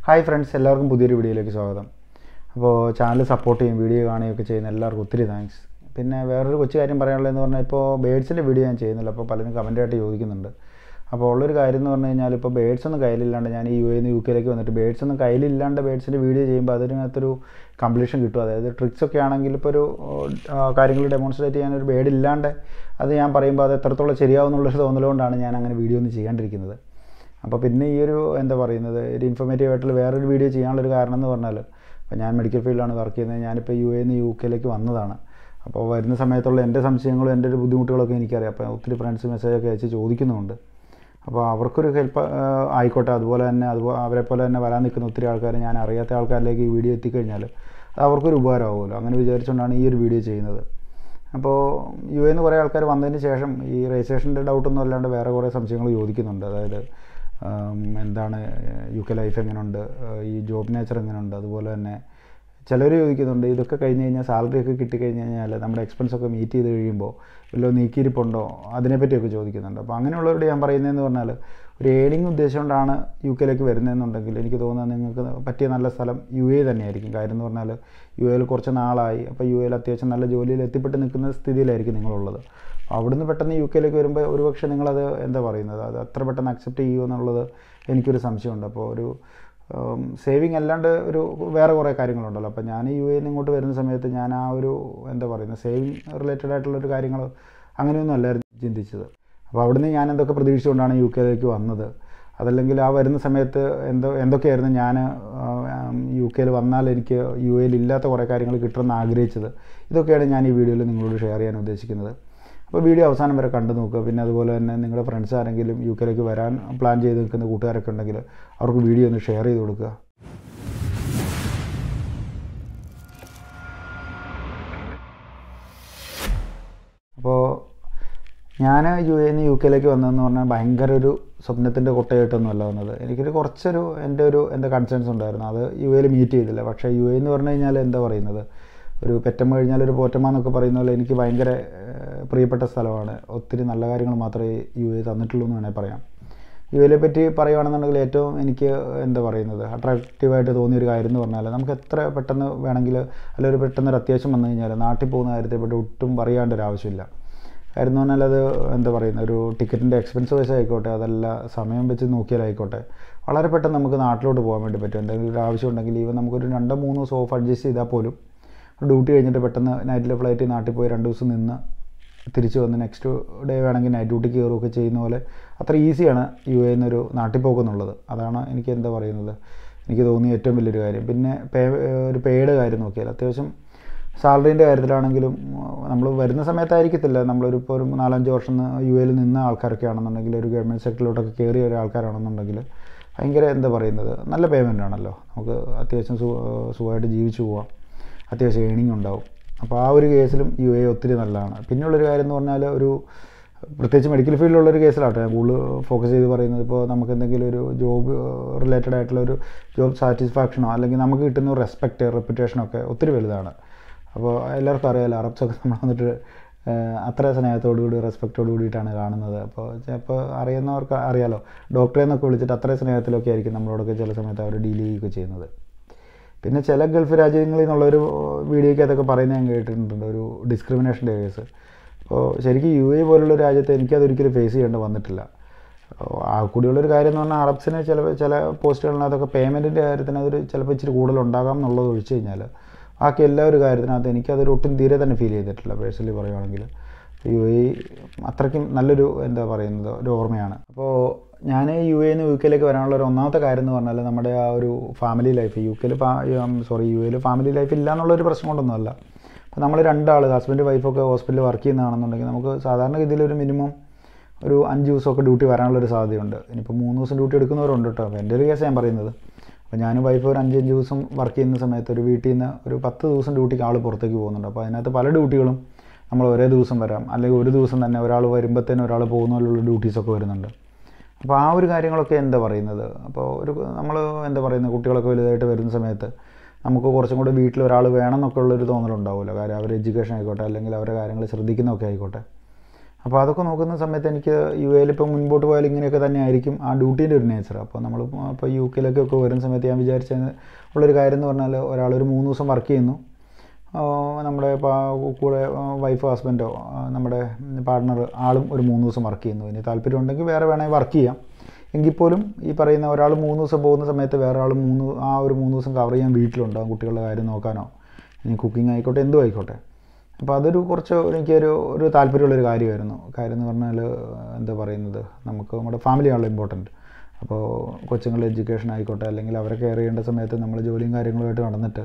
Hi friends, എല്ലാവർക്കും പുതിയൊരു വീഡിയോയിലേക്ക് സ്വാഗതം. അപ്പോൾ ചാനൽ സപ്പോർട്ട് ചെയ്യും, വീഡിയോ കാണുകയൊക്കെ ചെയ്യുന്ന എല്ലാവർക്കും ഒത്തിരി താങ്ക്സ്. പിന്നെ വേറൊരു കൊച്ചു കാര്യം പറയാനുള്ളതെന്ന് പറഞ്ഞാൽ, ഇപ്പോൾ ബേഡ്സിൻ്റെ വീഡിയോ ഞാൻ ചെയ്യുന്നില്ല. അപ്പോൾ പലരും കമൻറ്റായിട്ട് ചോദിക്കുന്നുണ്ട്. അപ്പോൾ ഉള്ളൊരു കാര്യം എന്ന് പറഞ്ഞു കഴിഞ്ഞാൽ, ഇപ്പോൾ ബേഡ്സ് ഒന്നും കയ്യിലില്ലാണ്ട് ഞാൻ ഈ UAE UK വന്നിട്ട് ബേഡ്സ് ഒന്നും കയ്യിലില്ലാണ്ട് ബേഡ്സിൻ്റെ വീഡിയോ ചെയ്യുമ്പോൾ അതിനകത്തൊരു കംപ്ലീഷൻ കിട്ടും. അതായത് ട്രിക്സ് ഒക്കെ ആണെങ്കിൽ ഇപ്പോൾ ഒരു കാര്യങ്ങൾ ഡെമോൺസ്ട്രേറ്റ് ചെയ്യാനൊരു ബേഡ് ഇല്ലാണ്ട് അത് ഞാൻ പറയുമ്പോൾ അത് എത്രത്തോളം ശരിയാവുന്നുള്ളൊരു തോന്നലുകൊണ്ടാണ് ഞാൻ അങ്ങനെ വീഡിയോ ഒന്നും ചെയ്യാണ്ടിരിക്കുന്നത്. അപ്പോൾ പിന്നെ ഈ ഒരു എന്താ പറയുന്നത്, ഒരു ഇൻഫോർമേറ്റീവ് ആയിട്ടുള്ള വേറൊരു വീഡിയോ ചെയ്യാനുള്ളൊരു കാരണം എന്ന് പറഞ്ഞാൽ, അപ്പോൾ ഞാൻ മെഡിക്കൽ ഫീൽഡിലാണ് വർക്ക് ചെയ്യുന്നത്. ഞാനിപ്പോൾ UAE UK വന്നതാണ്. അപ്പോൾ വരുന്ന സമയത്തുള്ള എൻ്റെ സംശയങ്ങളും എൻ്റെ ഒരു ബുദ്ധിമുട്ടുകളൊക്കെ എനിക്കറിയാം. അപ്പോൾ ഒത്തിരി ഫ്രണ്ട്സ് മെസ്സേജൊക്കെ അയച്ച് ചോദിക്കുന്നുമുണ്ട്. അപ്പോൾ അവർക്കൊരു ഹെൽപ്പ് ആയിക്കോട്ടെ. അതുപോലെ തന്നെ അവരെ പോലെ തന്നെ വരാൻ നിൽക്കുന്ന ഒത്തിരി ആൾക്കാർ, ഞാൻ അറിയാത്ത ആൾക്കാരിലേക്ക് ഈ വീഡിയോ എത്തിക്കഴിഞ്ഞാൽ അത് അവർക്കൊരു ഉപകാരമാകുമല്ലോ. അങ്ങനെ വിചാരിച്ചുകൊണ്ടാണ് ഈ ഒരു വീഡിയോ ചെയ്യുന്നത്. അപ്പോൾ UAE കുറേ ആൾക്കാർ വന്നതിന് ശേഷം ഈ രജിസ്ട്രേഷൻ്റെ ഡൗട്ടൊന്നും അല്ലാണ്ട് വേറെ കുറേ സംശയങ്ങൾ ചോദിക്കുന്നുണ്ട്. അതായത് എന്താണ് UK ലൈഫ് എങ്ങനെയുണ്ട്, ഈ ജോബ് നേച്ചർ എങ്ങനെയുണ്ട്, അതുപോലെ തന്നെ ചിലർ ചോദിക്കുന്നുണ്ട് ഇതൊക്കെ കഴിഞ്ഞ് കഴിഞ്ഞാൽ സാലറി ഒക്കെ കിട്ടിക്കഴിഞ്ഞ് കഴിഞ്ഞാൽ നമ്മുടെ എക്സ്പെൻസൊക്കെ മീറ്റ് ചെയ്ത് കഴിയുമ്പോൾ വല്ലതും നീക്കിയിരിപ്പുണ്ടോ, അതിനെപ്പറ്റിയൊക്കെ ചോദിക്കുന്നുണ്ട്. അപ്പോൾ അങ്ങനെയുള്ളവരോട് ഞാൻ പറയുന്നതെന്ന് പറഞ്ഞാൽ, ഒരു ഏണിംഗ് ഉദ്ദേശം കൊണ്ടാണ് UK വരുന്നതെന്നുണ്ടെങ്കിൽ എനിക്ക് തോന്നുന്നത് നിങ്ങൾക്ക് പറ്റിയ നല്ല സ്ഥലം UAE തന്നെയായിരിക്കും. കാര്യം എന്ന് പറഞ്ഞാൽ UAE കുറച്ച് നാളായി, അപ്പോൾ UAE അത്യാവശ്യം നല്ല ജോലിയിൽ എത്തിപ്പെട്ട് നിൽക്കുന്ന സ്ഥിതിയിലായിരിക്കും നിങ്ങളുള്ളത്. അവിടുന്ന് പെട്ടെന്ന് UK വരുമ്പോൾ ഒരുപക്ഷെ നിങ്ങളത് എന്താ പറയുന്നത്, അത് അത്ര പെട്ടെന്ന് അക്സെപ്റ്റ് ചെയ്യുമോ എന്നുള്ളത് എനിക്കൊരു സംശയമുണ്ട്. അപ്പോൾ ഒരു സേവിങ് അല്ലാണ്ട് ഒരു വേറെ കുറേ കാര്യങ്ങളുണ്ടല്ലോ. അപ്പോൾ ഞാൻ UAE ഇങ്ങോട്ട് വരുന്ന സമയത്ത് ഞാൻ ആ ഒരു എന്താ പറയുന്നത്, സേവിങ് റിലേറ്റഡ് ആയിട്ടുള്ളൊരു കാര്യങ്ങൾ അങ്ങനെയൊന്നും അല്ലായിരുന്നു ചിന്തിച്ചത്. അപ്പോൾ അവിടുന്ന് ഞാൻ എന്തൊക്കെ പ്രതീക്ഷിച്ചുകൊണ്ടാണ് UK വന്നത്, അതല്ലെങ്കിൽ ആ വരുന്ന സമയത്ത് എന്തൊക്കെയായിരുന്നു ഞാൻ UK വന്നാൽ എനിക്ക് UAE ഇല്ലാത്ത കുറേ കാര്യങ്ങൾ കിട്ടുമെന്ന് ആഗ്രഹിച്ചത്. ഇതൊക്കെയാണ് ഞാൻ ഈ വീഡിയോയിൽ നിങ്ങളോട് ഷെയർ ചെയ്യാൻ ഉദ്ദേശിക്കുന്നത്. അപ്പോൾ വീഡിയോ അവസാനം വരെ കണ്ടു നോക്കുക. പിന്നെ അതുപോലെ തന്നെ നിങ്ങളുടെ ഫ്രണ്ട്സ് ആരെങ്കിലും UK വരാൻ പ്ലാൻ ചെയ്ത് നിൽക്കുന്ന കൂട്ടുകാരൊക്കെ ഉണ്ടെങ്കിൽ അവർക്ക് വീഡിയോ ഒന്ന് ഷെയർ ചെയ്ത് കൊടുക്കുക. അപ്പോൾ ഞാൻ UK വന്നതെന്ന് പറഞ്ഞാൽ ഭയങ്കര ഒരു സ്വപ്നത്തിൻ്റെ കൊട്ടയായിട്ടൊന്നും അല്ല വന്നത്. എനിക്കൊരു കുറച്ചൊരു എൻ്റെ കൺസേൺസ് ഉണ്ടായിരുന്നു. അത് UAE മീറ്റ് ചെയ്തില്ല. പക്ഷേ UAE എന്ന് പറഞ്ഞു കഴിഞ്ഞാൽ എന്താ പറയുന്നത്, ഒരു പെറ്റമ്മ കഴിഞ്ഞാൽ ഒരു പോറ്റമ്മ എന്നൊക്കെ പറയുന്ന പോലെ എനിക്ക് ഭയങ്കര പ്രിയപ്പെട്ട സ്ഥലമാണ്. ഒത്തിരി നല്ല കാര്യങ്ങൾ മാത്രമേ UAE തന്നിട്ടുള്ളൂ എന്ന് വേണമെങ്കിൽ പറയാം. UAE പറ്റി പറയുകയാണെന്നുണ്ടെങ്കിൽ ഏറ്റവും എനിക്ക് എന്താ പറയുന്നത് അട്രാക്റ്റീവായിട്ട് തോന്നിയൊരു കാര്യം എന്ന് പറഞ്ഞാൽ, നമുക്ക് എത്ര പെട്ടെന്ന് വേണമെങ്കിൽ അല്ലെങ്കിൽ ഒരു പെട്ടെന്നൊരു അത്യാവശ്യം വന്നു കഴിഞ്ഞാൽ നാട്ടിൽ പോകുന്ന കാര്യത്തെപ്പറ്റി ഒട്ടും പറയാണ്ടൊരു ആവശ്യമില്ല. കാര്യം എന്ന് പറഞ്ഞാൽ അത് എന്താ പറയുന്നത്, ഒരു ടിക്കറ്റിൻ്റെ എക്സ്പെൻസ് വൈസ് ആയിക്കോട്ടെ, അതല്ല സമയം വെച്ച് നോക്കിയാലായിക്കോട്ടെ, വളരെ പെട്ടെന്ന് നമുക്ക് നാട്ടിലോട്ട് പോകാൻ വേണ്ടി പറ്റും. എന്തെങ്കിലും ഒരു ആവശ്യം ഉണ്ടെങ്കിൽ ഈവൻ നമുക്കൊരു 2-3 ദിവസം ഓഫ് അഡ്ജസ്റ്റ് ചെയ്താൽ പോലും ഡ്യൂട്ടി കഴിഞ്ഞിട്ട് പെട്ടെന്ന് നൈറ്റിലെ ഫ്ലൈറ്റിൽ നാട്ടിൽ പോയി 2 ദിവസം നിന്ന് തിരിച്ച് വന്ന് നെക്സ്റ്റ് ഡേ വേണമെങ്കിൽ നൈറ്റ് ഡ്യൂട്ടിക്ക് കയറുകയൊക്കെ ചെയ്യുന്ന പോലെ അത്ര ഈസിയാണ് UAE എന്നൊരു നാട്ടിൽ പോകുന്നുള്ളത്. അതാണ് എനിക്ക് എന്താ പറയുന്നത്, എനിക്ക് തോന്നിയ ഏറ്റവും വലിയൊരു കാര്യം. പിന്നെ ഒരു പേയുടെ കാര്യം നോക്കിയാൽ അത്യാവശ്യം സാലറീൻ്റെ കാര്യത്തിലാണെങ്കിലും നമ്മൾ വരുന്ന സമയത്തായിരിക്കത്തില്ല, ഇപ്പോൾ ഒരു 4-5 വർഷം UAE നിന്ന ആൾക്കാരൊക്കെ ആണെന്നുണ്ടെങ്കിൽ, ഒരു ഗവൺമെൻറ് സെക്ടറിലോട്ടൊക്കെ കയറിയ ഒരു ആൾക്കാരാണെന്നുണ്ടെങ്കിൽ ഭയങ്കര എന്താ പറയുന്നത് നല്ല പേയ്മെൻ്റ് ആണല്ലോ. നമുക്ക് അത്യാവശ്യം സുഖമായിട്ട് ജീവിച്ചു പോവാം, അത്യാവശ്യം ഏണിംഗ് ഉണ്ടാവും. അപ്പോൾ ആ ഒരു കേസിലും UAE ഒത്തിരി നല്ലതാണ്. പിന്നെയുള്ളൊരു കാര്യം എന്ന് പറഞ്ഞാൽ, ഒരു പ്രത്യേകിച്ച് മെഡിക്കൽ ഫീൽഡിലുള്ളൊരു കേസിലാട്ടെ ഞാൻ കൂടുതൽ ഫോക്കസ് ചെയ്ത് പറയുന്നത്, ഇപ്പോൾ നമുക്ക് എന്തെങ്കിലും ഒരു ജോബ് റിലേറ്റഡ് ആയിട്ടുള്ള ഒരു ജോബ് സാറ്റിസ്ഫാക്ഷനോ അല്ലെങ്കിൽ നമുക്ക് കിട്ടുന്ന റെസ്പെക്റ്റ് റെപ്യൂട്ടേഷനൊക്കെ ഒത്തിരി വലുതാണ്. അപ്പോൾ എല്ലാവർക്കും അറിയാമല്ലോ, അറബ്സൊക്കെ നമ്മൾ വന്നിട്ട് അത്ര സ്നേഹത്തോടുകൂടി റെസ്പെക്റ്റോട് കൂടിയിട്ടാണ് കാണുന്നത്. അപ്പോൾ ചിലപ്പോൾ അറിയുന്നവർക്ക് അറിയാലോ, ഡോക്ടറെ എന്നൊക്കെ വിളിച്ചിട്ട് അത്ര സ്നേഹത്തിലൊക്കെ ആയിരിക്കും നമ്മളോടൊക്കെ ചില സമയത്ത് അവർ ഡീൽ ചെയ്യുകയൊക്കെ ചെയ്യുന്നത്. പിന്നെ ചില ഗൾഫ് രാജ്യങ്ങളിൽ നിന്നുള്ളൊരു വീഡിയോയ്ക്ക് അതൊക്കെ പറയുന്നത് ഞാൻ കേട്ടിട്ടുണ്ട്, ഒരു ഡിസ്ക്രിമിനേഷൻ്റെ കേസ്. അപ്പോൾ ശരിക്കും UAE പോലുള്ള രാജ്യത്ത് എനിക്കതൊരിക്കലും ഫേസ് ചെയ്യേണ്ടി വന്നിട്ടില്ല. ആ കൂടിയുള്ളൊരു കാര്യം എന്ന് പറഞ്ഞാൽ, അറബ്സിന് ചില പോസ്റ്റുകളിനകത്തൊക്കെ പേയ്മെൻറ്റിൻ്റെ കാര്യത്തിന് അതൊരു ചിലപ്പോൾ ഇച്ചിരി കൂടുതലുണ്ടാകാം എന്നുള്ളത് ഒഴിച്ചു കഴിഞ്ഞാൽ ബാക്കി എല്ലാ ഒരു കാര്യത്തിനകത്ത് എനിക്കതൊരു ഒട്ടും തീരെ തന്നെ ഫീൽ ചെയ്തിട്ടില്ല. പേഴ്സണലി പറയുകയാണെങ്കിൽ UAE അത്രയ്ക്കും നല്ലൊരു എന്താ പറയുന്നത് ഒരു ഓർമ്മയാണ്. അപ്പോൾ ഞാൻ UAE UK വരാനുള്ള ഒരു ഒന്നാമത്തെ കാര്യം എന്ന് പറഞ്ഞാൽ, നമ്മുടെ ആ ഒരു family life UAE family life ഇല്ല എന്നുള്ളൊരു പ്രശ്നം കൊണ്ടൊന്നുമല്ല. അപ്പോൾ നമ്മൾ 2 ആൾ ഹസ്ബൻഡ് വൈഫൊക്കെ ഹോസ്പിറ്റലിൽ വർക്ക് ചെയ്യുന്നതാണെന്നുണ്ടെങ്കിൽ നമുക്ക് സാധാരണ രീതിയിലൊരു മിനിമം ഒരു 5 ദിവസമൊക്കെ ഡ്യൂട്ടി വരാനുള്ളൊരു സാധ്യതയുണ്ട്. ഇനിയിപ്പോൾ 3 ദിവസം ഡ്യൂട്ടി എടുക്കുന്നവരുണ്ട് കേട്ടോ. അപ്പോൾ എൻ്റെ ഒരു കേസ് ഞാൻ പറയുന്നത്, അപ്പോൾ ഞാനും വൈഫ് ഒരു 5 ദിവസം വർക്ക് ചെയ്യുന്ന സമയത്ത് ഒരു വീട്ടിൽ നിന്ന് ഒരു 10 ദിവസം ഡ്യൂട്ടിക്ക് ആൾ പുറത്തേക്ക് പോകുന്നുണ്ട്. അപ്പോൾ അതിനകത്ത് പല ഡ്യൂട്ടികളും നമ്മൾ ഒരേ ദിവസം വരാം, അല്ലെങ്കിൽ ഒരു ദിവസം തന്നെ ഒരാൾ വരുമ്പോഴത്തേനും ഒരാൾ പോകുന്ന പോലുള്ള ഡ്യൂട്ടീസൊക്കെ വരുന്നുണ്ട്. അപ്പോൾ ആ ഒരു കാര്യങ്ങളൊക്കെ എന്താ പറയുന്നത്, അപ്പോൾ നമ്മൾ എന്താ പറയുന്നത് കുട്ടികളൊക്കെ വലുതായിട്ട് വരുന്ന സമയത്ത് നമുക്ക് കുറച്ചും കൂടി വീട്ടിൽ ഒരാൾ വേണം എന്നൊക്കെ ഉള്ളൊരു തോന്നലുണ്ടാവുമല്ലോ. കാര്യം അവരുടെ എഡ്യൂക്കേഷൻ ആയിക്കോട്ടെ, അല്ലെങ്കിൽ അവരുടെ കാര്യങ്ങൾ ശ്രദ്ധിക്കുന്നതൊക്കെ ആയിക്കോട്ടെ. അപ്പോൾ അതൊക്കെ നോക്കുന്ന സമയത്ത് എനിക്ക് യു എയിൽ ഇപ്പോൾ മുൻപോട്ട് പോയാൽ ഇങ്ങനെയൊക്കെ തന്നെ ആയിരിക്കും ആ ഡ്യൂട്ടീൻ്റെ ഒരു നേച്ചർ. അപ്പോൾ നമ്മൾ ഇപ്പോൾ യു കെയിലേക്കൊക്കെ വരുന്ന സമയത്ത് ഞാൻ വിചാരിച്ച ഉള്ളൊരു കാര്യം എന്ന് പറഞ്ഞാൽ ഒരാളൊരു 3 ദിവസം വർക്ക് ചെയ്യുന്നു, നമ്മുടെ കൂടെ വൈഫോ ഹസ്ബൻഡോ നമ്മുടെ പാർട്ട്ണർ ആളും ഒരു 3 ദിവസം വർക്ക് ചെയ്യുന്നു. ഇനി താല്പര്യം ഉണ്ടെങ്കിൽ വേറെ വേണമെങ്കിൽ വർക്ക് ചെയ്യാം. എങ്കിൽ പോലും ഈ പറയുന്ന ഒരാൾ 3 ദിവസം പോകുന്ന സമയത്ത് വേറെ ആൾ ആ ഒരു 3 ദിവസം കവർ ചെയ്യാൻ വീട്ടിലുണ്ടാകും, കുട്ടികളുടെ കാര്യം നോക്കാനോ ഇനി കുക്കിംഗ് ആയിക്കോട്ടെ എന്തും ആയിക്കോട്ടെ. അപ്പോൾ അതൊരു കുറച്ച് എനിക്കൊരു താല്പര്യമുള്ളൊരു കാര്യമായിരുന്നു. കാര്യം എന്ന് പറഞ്ഞാൽ എന്താ പറയുന്നത്, നമുക്ക് നമ്മുടെ ഫാമിലിയാണല്ലോ ഇമ്പോർട്ടൻറ്റ്. അപ്പോൾ കൊച്ചുങ്ങളുടെ എഡ്യൂക്കേഷൻ ആയിക്കോട്ടെ അല്ലെങ്കിൽ അവരെ കെയർ ചെയ്യേണ്ട സമയത്ത് നമ്മൾ ജോലിയും കാര്യങ്ങളുമായിട്ട് നടന്നിട്ട്,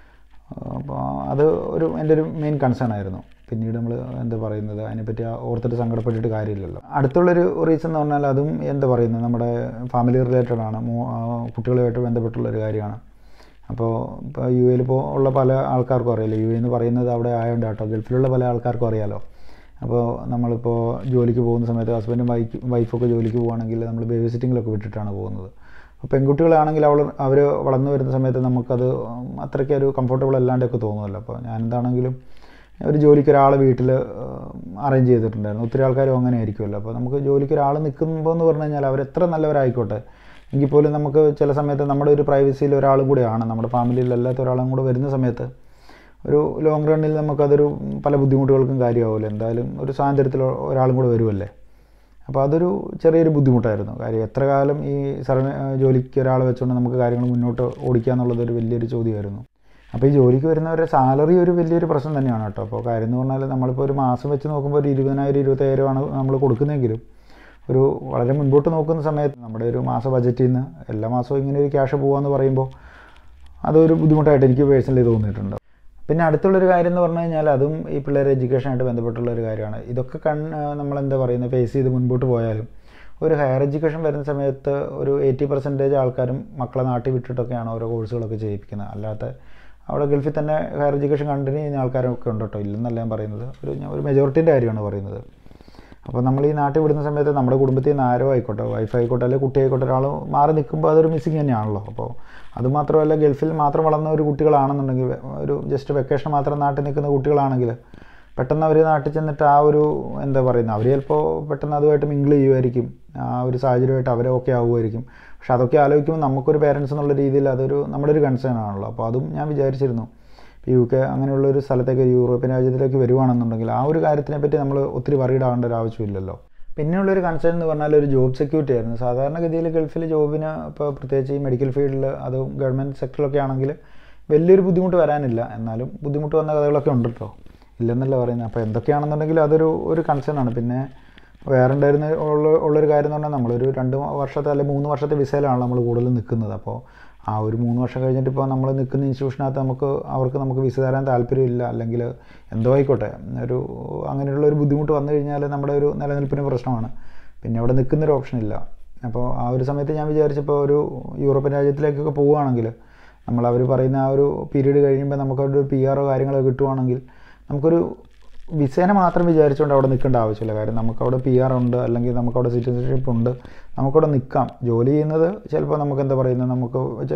അപ്പോൾ അത് എൻ്റെ ഒരു മെയിൻ കൺസേൺ ആയിരുന്നു. പിന്നീട് നമ്മൾ എന്താ പറയുന്നത് അതിനെപ്പറ്റി ഓർത്തിട്ട് സങ്കടപ്പെട്ടിട്ട് കാര്യമില്ലല്ലോ. അടുത്തുള്ളൊരു റീസൺ എന്ന് പറഞ്ഞാൽ അതും എന്താ പറയുന്നത് നമ്മുടെ ഫാമിലി റിലേറ്റഡ് ആണ്, കുട്ടികളുമായിട്ട് ബന്ധപ്പെട്ടുള്ളൊരു കാര്യമാണ്. അപ്പോൾ യു എയിൽ ഇപ്പോൾ ഉള്ള പല ആൾക്കാർക്കും അറിയാമല്ലോ, യു എ എന്ന് പറയുന്നത് അവിടെ ആയതുകൊണ്ട് കേട്ടോ, ഗൾഫിലുള്ള പല ആൾക്കാർക്കും അറിയാമല്ലോ. അപ്പോൾ നമ്മളിപ്പോൾ ജോലിക്ക് പോകുന്ന സമയത്ത് ഹസ്ബൻഡും വൈഫൊക്കെ ജോലിക്ക് പോകുകയാണെങ്കിൽ നമ്മൾ ബേബി സിറ്റിങ്ങിലൊക്കെ വിട്ടിട്ടാണ് പോകുന്നത്. അപ്പോൾ പെൺകുട്ടികളാണെങ്കിൽ അവർ വളർന്നു വരുന്ന സമയത്ത് നമുക്കത് അത്രയ്ക്ക് ഒരു കംഫർട്ടബിൾ അല്ലാണ്ടൊക്കെ തോന്നുമല്ലോ. അപ്പോൾ ഞാൻ എന്താണെങ്കിലും ഒരു ജോലിക്ക് ഒരാളെ വീട്ടിൽ അറേഞ്ച് ചെയ്തിട്ടുണ്ടായിരുന്നു. ഒത്തിരി ആൾക്കാരും അങ്ങനെ ആയിരിക്കുമല്ലോ. അപ്പോൾ നമുക്ക് ജോലിക്ക് ഒരാൾ നിൽക്കുമ്പോൾ എന്ന് പറഞ്ഞു കഴിഞ്ഞാൽ അവരെത്ര നല്ലവരായിക്കോട്ടെ എങ്കിൽ പോലും നമുക്ക് ചില സമയത്ത് നമ്മുടെ ഒരു പ്രൈവസിയിൽ ഒരാളും കൂടെയാണ്, നമ്മുടെ ഫാമിലിയിൽ അല്ലാത്ത ഒരാളും കൂടെ വരുന്ന സമയത്ത് ഒരു ലോങ് റണ്ണിൽ നമുക്കതൊരു പല ബുദ്ധിമുട്ടുകൾക്കും കാര്യമാവില്ല. എന്തായാലും ഒരു സ്വാതന്ത്ര്യത്തിൽ ഒരാളും കൂടെ വരുമല്ലേ. അപ്പോൾ അതൊരു ചെറിയൊരു ബുദ്ധിമുട്ടായിരുന്നു. കാര്യം എത്ര കാലം ഈ ജോലിക്ക് ഒരാളെ വെച്ചുകൊണ്ട് നമുക്ക് കാര്യങ്ങൾ മുന്നോട്ട് ഓടിക്കുക എന്നുള്ളതൊരു വലിയൊരു ചോദ്യമായിരുന്നു. അപ്പോൾ ഈ ജോലിക്ക് വരുന്നവരുടെ സാലറി ഒരു വലിയൊരു പ്രശ്നം തന്നെയാണ് കേട്ടോ. അപ്പോൾ കാര്യം എന്ന് പറഞ്ഞാൽ നമ്മളിപ്പോൾ ഒരു മാസം വെച്ച് നോക്കുമ്പോൾ ഒരു 20,000 25,000 ആണ് നമ്മൾ കൊടുക്കുന്നതെങ്കിലും ഒരു വളരെ മുൻപോട്ട് നോക്കുന്ന സമയത്ത് നമ്മുടെ ഒരു മാസ ബജറ്റിൽ നിന്ന് എല്ലാ മാസവും ഇങ്ങനെ ഒരു ക്യാഷ് പോകുകയെന്ന് പറയുമ്പോൾ അതൊരു ബുദ്ധിമുട്ടായിട്ട് എനിക്ക് പേഴ്സണലി തോന്നിയിട്ടുണ്ട്. പിന്നെ അടുത്തുള്ളൊരു കാര്യം എന്ന് പറഞ്ഞു കഴിഞ്ഞാൽ അതും ഈ പിള്ളേരെ എഡ്യൂക്കേഷനായിട്ട് ബന്ധപ്പെട്ടുള്ളൊരു കാര്യമാണ്. ഇതൊക്കെ നമ്മളെന്താ പറയുന്നത് ഫേസ് ചെയ്ത് മുൻപോട്ട് പോയാലും ഒരു ഹയർ എഡ്യൂക്കേഷൻ വരുന്ന സമയത്ത് ഒരു 80% ആൾക്കാരും മക്കളെ നാട്ടിൽ വിട്ടിട്ടൊക്കെയാണ് ഓരോ കോഴ്സുകളൊക്കെ ചെയ്യിപ്പിക്കുന്നത്. അല്ലാത്ത അവിടെ ഗൾഫിൽ തന്നെ ഹയർ എഡ്യൂക്കേഷൻ കണ്ടിന്യൂ ചെയ്യുന്ന ആൾക്കാരൊക്കെ ഉണ്ട് കേട്ടോ, ഇല്ലെന്നല്ല ഞാൻ പറയുന്നത്, ഒരു മെജോറിറ്റീൻ്റെ കാര്യമാണ് പറയുന്നത്. അപ്പോൾ നമ്മൾ ഈ നാട്ടിൽ വിടുന്ന സമയത്ത് നമ്മുടെ കുടുംബത്തിൽ നിന്ന് ആരോ ആയിക്കോട്ടെ, വൈഫ് ആയിക്കോട്ടെ അല്ലെങ്കിൽ കുട്ടി ആയിക്കോട്ടെ ഒരാൾ മാറി നിൽക്കുമ്പോൾ അതൊരു മിസ്സിങ് തന്നെയാണല്ലോ. അപ്പോൾ അതുമാത്രമല്ല ഗൾഫിൽ മാത്രം വളർന്ന ഒരു കുട്ടികളാണെന്നുണ്ടെങ്കിൽ, ഒരു ജസ്റ്റ് വെക്കേഷൻ മാത്രം നാട്ടിൽ നിൽക്കുന്ന കുട്ടികളാണെങ്കിൽ പെട്ടെന്ന് അവർ നാട്ടിൽ ചെന്നിട്ട് ആ ഒരു എന്താ പറയുന്നത് അവർ ചിലപ്പോൾ പെട്ടെന്ന് അതുമായിട്ട് മിങ്കിൾ ചെയ്യുമായിരിക്കും, ആ ഒരു സാഹചര്യമായിട്ട് അവരെ ഓക്കെ ആവുമായിരിക്കും. പക്ഷെ അതൊക്കെ ആലോചിക്കുമ്പോൾ നമുക്കൊരു പേരൻസ് എന്നുള്ള രീതിയിൽ അതൊരു നമ്മുടെ ഒരു കൺസേൺ ആണല്ലോ. അപ്പോൾ അതും ഞാൻ വിചാരിച്ചിരുന്നു യു കെ അങ്ങനെയുള്ളൊരു സ്ഥലത്തേക്ക് യൂറോപ്യൻ രാജ്യത്തിലേക്ക് വരുവാണെന്നുണ്ടെങ്കിൽ ആ ഒരു കാര്യത്തിനെ പറ്റി നമ്മൾ ഒത്തിരി വറീഡ് ആവേണ്ട ഒരു ആവശ്യമില്ലല്ലോ. പിന്നെയുള്ളൊരു കൺസേൺ എന്ന് പറഞ്ഞാൽ ഒരു ജോബ് സെക്യൂരിറ്റി ആയിരുന്നു. സാധാരണഗതിയിൽ ഗൾഫിൽ ജോബിന് ഇപ്പോൾ പ്രത്യേകിച്ച് ഈ മെഡിക്കൽ ഫീൽഡിൽ അതും ഗവൺമെൻറ് സെക്ടറിലൊക്കെ ആണെങ്കിൽ വലിയൊരു ബുദ്ധിമുട്ട് വരാനില്ല, എന്നാലും ബുദ്ധിമുട്ട് വന്ന കഥകളൊക്കെ ഉണ്ട് കേട്ടോ, ഇല്ലെന്നല്ല പറയുന്നത്. അപ്പോൾ എന്തൊക്കെയാണെന്നുണ്ടെങ്കിൽ അതൊരു കൺസേൺ ആണ്. പിന്നെ വേറെ ഉള്ളൊരു കാര്യം എന്ന് പറഞ്ഞാൽ നമ്മളൊരു 2 വർഷത്തെ അല്ലെങ്കിൽ 3 വർഷത്തെ വിസയിലാണ് നമ്മൾ കൂടുതൽ നിൽക്കുന്നത്. അപ്പോൾ ആ ഒരു 3 വർഷം കഴിഞ്ഞിട്ട് ഇപ്പോൾ നമ്മൾ നിൽക്കുന്ന ഇൻസ്റ്റിറ്റ്യൂഷനകത്ത് നമുക്ക് വിസ തരാൻ താല്പര്യമില്ല, അല്ലെങ്കിൽ എന്തോ ആയിക്കോട്ടെ അങ്ങനെയുള്ളൊരു ബുദ്ധിമുട്ട് വന്നു കഴിഞ്ഞാൽ നമ്മുടെ ഒരു നിലനിൽപ്പിന് പ്രശ്നമാണ്. പിന്നെ അവിടെ നിൽക്കുന്നൊരു ഓപ്ഷനില്ല. അപ്പോൾ ആ ഒരു സമയത്ത് ഞാൻ വിചാരിച്ചപ്പോൾ ഒരു യൂറോപ്യൻ രാജ്യത്തിലേക്കൊക്കെ പോവുകയാണെങ്കിൽ അവർ പറയുന്ന ആ ഒരു പീരീഡ് കഴിയുമ്പോൾ നമുക്കൊരു PR കാര്യങ്ങളൊക്കെ കിട്ടുവാണെങ്കിൽ നമുക്കൊരു വിസേനെ മാത്രം വിചാരിച്ചുകൊണ്ട് അവിടെ നിൽക്കേണ്ട ആവശ്യമില്ല. കാര്യം നമുക്കവിടെ PR ഉണ്ട്, അല്ലെങ്കിൽ നമുക്കവിടെ സിറ്റിസൺഷിപ്പ് ഉണ്ട്, നമുക്കവിടെ നിൽക്കാം. ജോലി ചെയ്യുന്നത് ചിലപ്പോൾ നമുക്ക് എന്താ പറയുന്നത് നമുക്ക്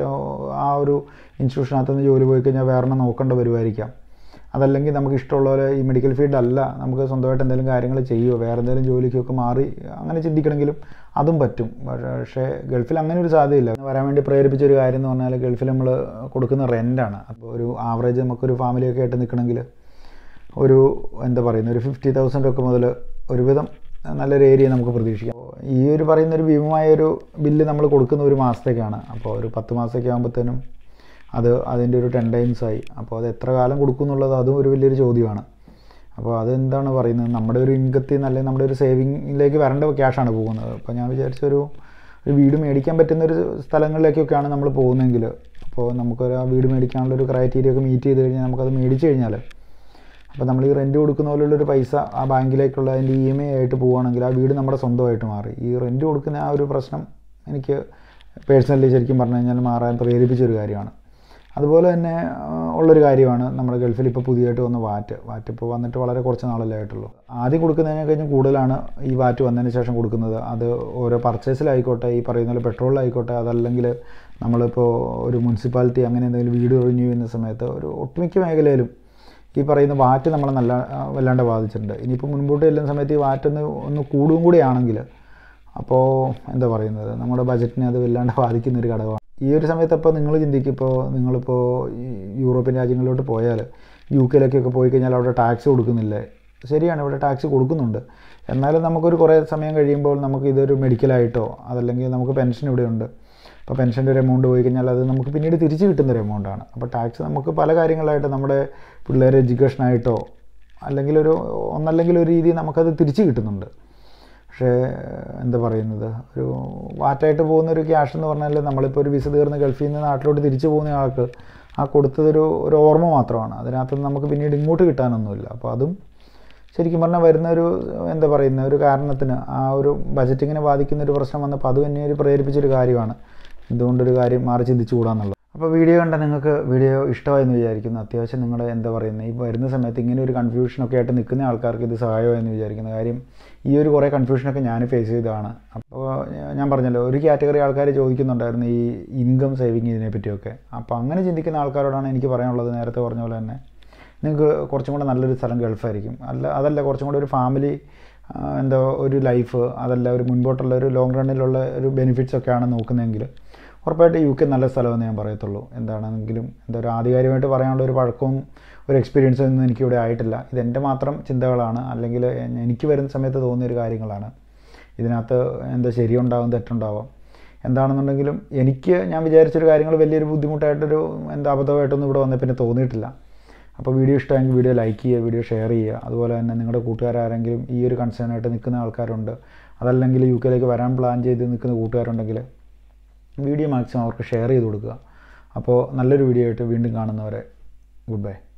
ആ ഒരു ഇൻസ്റ്റിറ്റ്യൂഷനകത്ത് നിന്ന് ജോലി പോയി കഴിഞ്ഞാൽ വേറെ നോക്കേണ്ട വരുമായിരിക്കാം. അതല്ലെങ്കിൽ നമുക്ക് ഇഷ്ടമുള്ള പോലെ ഈ മെഡിക്കൽ ഫീൽഡല്ല, നമുക്ക് സ്വന്തമായിട്ട് എന്തെങ്കിലും കാര്യങ്ങൾ ചെയ്യുമോ വേറെ എന്തെങ്കിലും ജോലിക്കൊക്കെ മാറി അങ്ങനെ ചിന്തിക്കണമെങ്കിലും അതും പറ്റും. പക്ഷേ ഗൾഫിൽ അങ്ങനെ ഒരു സാധ്യതയില്ല. വരാൻ വേണ്ടി പ്രേരിപ്പിച്ചൊരു കാര്യം എന്ന് പറഞ്ഞാൽ ഗൾഫിൽ നമ്മൾ കൊടുക്കുന്ന റെൻ്റാണ്. അപ്പോൾ ഒരു ആവറേജ് നമുക്കൊരു ഫാമിലിയൊക്കെ ആയിട്ട് നിൽക്കണമെങ്കിൽ ഒരു എന്താ പറയുന്നത് ഒരു 50,000 ഒക്കെ മുതൽ ഒരുവിധം നല്ലൊരു ഏരിയ നമുക്ക് പ്രതീക്ഷിക്കാം. ഈ ഒരു പറയുന്നൊരു ഭീമമായൊരു ബില്ല് നമ്മൾ കൊടുക്കുന്ന ഒരു മാസത്തേക്കാണ്. അപ്പോൾ ഒരു 10 മാസത്തേക്ക് ആകുമ്പോഴത്തേനും അതിൻ്റെ ഒരു 10 times ആയി. അപ്പോൾ അത് എത്ര കാലം കൊടുക്കും എന്നുള്ളത് അതും ഒരു വലിയൊരു ചോദ്യമാണ്. അപ്പോൾ അതെന്താണ് പറയുന്നത് നമ്മുടെ ഒരു ഇൻകത്തിൽ നിന്ന് അല്ലെങ്കിൽ നമ്മുടെ ഒരു സേവിങ്ങിലേക്ക് വരേണ്ട ക്യാഷാണ് പോകുന്നത്. അപ്പോൾ ഞാൻ വിചാരിച്ചൊരു വീട് മേടിക്കാൻ പറ്റുന്നൊരു സ്ഥലങ്ങളിലേക്കൊക്കെയാണ് നമ്മൾ പോകുന്നതെങ്കിൽ, അപ്പോൾ നമുക്കൊരു ആ വീട് മേടിക്കാനുള്ളൊരു ക്രൈറ്റീരിയ ഒക്കെ മീറ്റ് ചെയ്ത് കഴിഞ്ഞാൽ നമുക്കത് മേടിച്ച് കഴിഞ്ഞാൽ അപ്പോൾ നമ്മൾ ഈ റെൻറ്റ് കൊടുക്കുന്ന പോലുള്ളൊരു പൈസ ആ ബാങ്കിലേക്കുള്ള അതിൻ്റെ EMI ആയിട്ട് പോവുകയാണെങ്കിൽ ആ വീട് നമ്മുടെ സ്വന്തമായിട്ട് മാറി. ഈ റെൻറ്റ് കൊടുക്കുന്ന ആ ഒരു പ്രശ്നം എനിക്ക് പേഴ്സണലി ശരിക്കും പറഞ്ഞു കഴിഞ്ഞാൽ മാറാൻ പ്രേരിപ്പിച്ചൊരു കാര്യമാണ്. അതുപോലെ തന്നെ ഉള്ളൊരു കാര്യമാണ് നമ്മുടെ ഗൾഫിൽ ഇപ്പോൾ പുതിയതായിട്ട് വന്ന വാറ്റ് ഇപ്പോൾ വന്നിട്ട് വളരെ കുറച്ച് നാളല്ലേ ആയിട്ടുള്ളൂ. ആദ്യം കൊടുക്കുന്നതിനെ കഴിഞ്ഞ് കൂടുതലാണ് ഈ വാറ്റ് വന്നതിന് ശേഷം കൊടുക്കുന്നത്. അത് ഓരോ പർച്ചേസിലായിക്കോട്ടെ, ഈ പറയുന്ന പോലെ പെട്രോളിലായിക്കോട്ടെ, അതല്ലെങ്കിൽ നമ്മളിപ്പോൾ ഒരു മുനിസിപ്പാലിറ്റി അങ്ങനെ എന്തെങ്കിലും വീട് റിന്യൂ ചെയ്യുന്ന സമയത്ത് ഒരു ഒട്ടുമിക്ക മേഖലയിലും ഈ പറയുന്ന വാറ്റ് നമ്മളെ വല്ലാണ്ട് ബാധിച്ചിട്ടുണ്ട്. ഇനിയിപ്പോൾ മുൻപോട്ട് ചെല്ലുന്ന സമയത്ത് ഈ വാറ്റൊന്ന് കൂടും കൂടിയാണെങ്കിൽ അപ്പോൾ എന്താ പറയുന്നത്, നമ്മുടെ ബജറ്റിനെ അത് വല്ലാണ്ട് ബാധിക്കുന്നൊരു ഘടകമാണ്. ഈ ഒരു സമയത്ത് അപ്പോൾ നിങ്ങൾ ചിന്തിക്കും, നിങ്ങളിപ്പോൾ ഈ യൂറോപ്യൻ രാജ്യങ്ങളിലോട്ട് പോയാൽ UK പോയി കഴിഞ്ഞാൽ അവിടെ ടാക്സ് കൊടുക്കുന്നില്ലേ? ശരിയാണ്, ഇവിടെ ടാക്സ് കൊടുക്കുന്നുണ്ട്. എന്നാലും നമുക്കൊരു കുറേ സമയം കഴിയുമ്പോൾ നമുക്ക് ഇതൊരു മെഡിക്കലായിട്ടോ അതല്ലെങ്കിൽ നമുക്ക് പെൻഷൻ ഇവിടെയുണ്ട്. അപ്പോൾ പെൻഷൻ്റെ ഒരു എമൗണ്ട് പോയി കഴിഞ്ഞാൽ അത് നമുക്ക് പിന്നീട് തിരിച്ച് കിട്ടുന്നൊരു എമൗണ്ടാണ്. അപ്പോൾ ടാക്സ് നമുക്ക് പല കാര്യങ്ങളായിട്ട് നമ്മുടെ പിള്ളേരെ എഡ്യൂക്കേഷനായിട്ടോ അല്ലെങ്കിൽ ഒന്നല്ലെങ്കിൽ ഒരു രീതി നമുക്കത് തിരിച്ച് കിട്ടുന്നുണ്ട്. പക്ഷേ എന്താ പറയുന്നത്, ഒരു വാറ്റായിട്ട് പോകുന്നൊരു ക്യാഷ് എന്ന് പറഞ്ഞാൽ നമ്മളിപ്പോൾ ഒരു വിസ തീർന്ന് ഗൾഫിൽ നിന്ന് നാട്ടിലോട്ട് തിരിച്ചു പോകുന്ന ആൾക്ക് ആ കൊടുത്തതൊരു ഓർമ്മ മാത്രമാണ്. അതിനകത്തുനിന്ന് നമുക്ക് പിന്നീട് ഇങ്ങോട്ട് കിട്ടാനൊന്നുമില്ല. അപ്പോൾ അതും ശരിക്കും പറഞ്ഞാൽ വരുന്നൊരു എന്താ പറയുന്ന ഒരു കാരണത്തിന് ആ ഒരു ബജറ്റിങ്ങിനെ ബാധിക്കുന്നൊരു പ്രശ്നം വന്നപ്പോൾ അത് തന്നെ ഒരു പ്രേരിപ്പിച്ചൊരു കാര്യമാണ്. എന്തുകൊണ്ടൊരു കാര്യം മാറി ചിന്തിച്ചുകൂടാന്നുള്ളത്. അപ്പോൾ വീഡിയോ കണ്ട നിങ്ങൾക്ക് വീഡിയോ ഇഷ്ടമായെന്ന് വിചാരിക്കുന്നു. അത്യാവശ്യം നിങ്ങൾ എന്താ പറയുന്നത്, ഈ വരുന്ന സമയത്ത് ഇങ്ങനെ ഒരു കൺഫ്യൂഷനൊക്കെ ആയിട്ട് നിൽക്കുന്ന ആൾക്കാർക്ക് ഇത് സഹായമായെന്ന് വിചാരിക്കുന്ന കാര്യം, ഈ ഒരു കുറേ കൺഫ്യൂഷനൊക്കെ ഞാൻ ഫേസ് ചെയ്തതാണ്. അപ്പോൾ ഞാൻ പറഞ്ഞല്ലോ, ഒരു കാറ്റഗറി ആൾക്കാർ ചോദിക്കുന്നുണ്ടായിരുന്നു ഈ ഇൻകം സേവിങ് ഇതിനെ പറ്റിയൊക്കെ. അപ്പോൾ അങ്ങനെ ചിന്തിക്കുന്ന ആൾക്കാരോടാണ് എനിക്ക് പറയാനുള്ളത്, നേരത്തെ പറഞ്ഞ പോലെ തന്നെ നിങ്ങൾക്ക് കുറച്ചും കൂടെ നല്ലൊരു സ്ഥലം ഗൾഫായിരിക്കും. അതല്ല കുറച്ചും കൂടെ ഒരു ഫാമിലി എന്താ ഒരു ലൈഫ്, അതല്ല ഒരു മുൻപോട്ടുള്ള ഒരു ലോങ് റണ്ണിലുള്ള ഒരു ബെനിഫിറ്റ്സ് ഒക്കെയാണ് നോക്കുന്നതെങ്കിൽ ഉറപ്പായിട്ട് UK നല്ല സ്ഥലമെന്ന് ഞാൻ പറയത്തുള്ളൂ. എന്താണെങ്കിലും ഒരു ആധികാരികമായിട്ട് പറയാനുള്ള ഒരു പഴക്കവും ഒരു എക്സ്പീരിയൻസും ഒന്നും എനിക്കിവിടെ ആയിട്ടില്ല. ഇതെൻ്റെ മാത്രം ചിന്തകളാണ്, അല്ലെങ്കിൽ എനിക്ക് വരുന്ന സമയത്ത് തോന്നിയൊരു കാര്യങ്ങളാണ്. ഇതിനകത്ത് ശരിയുണ്ടാവും തെറ്റുണ്ടാവാം. എന്താണെന്നുണ്ടെങ്കിലും ഞാൻ വിചാരിച്ചൊരു കാര്യങ്ങൾ വലിയൊരു ബുദ്ധിമുട്ടായിട്ടൊരു അബദ്ധമായിട്ടൊന്നും ഇവിടെ വന്നേ പിന്നെ തോന്നിയിട്ടില്ല. അപ്പോൾ വീഡിയോ ഇഷ്ടമെങ്കിൽ വീഡിയോ ലൈക്ക് ചെയ്യുക, വീഡിയോ ഷെയർ ചെയ്യുക. അതുപോലെ തന്നെ നിങ്ങളുടെ കൂട്ടുകാരാരെങ്കിലും ഈ ഒരു കൺസേണായിട്ട് നിൽക്കുന്ന ആൾക്കാരുണ്ട്, അതല്ലെങ്കിൽ UK വരാൻ പ്ലാൻ ചെയ്ത് നിൽക്കുന്ന കൂട്ടുകാരുണ്ടെങ്കിൽ വീഡിയോ മാക്സിമം അവർക്ക് ഷെയർ ചെയ്ത് കൊടുക്കുക. അപ്പോൾ നല്ലൊരു വീഡിയോ ആയിട്ട് വീണ്ടും കാണുന്നവരെ ഗുഡ് ബൈ.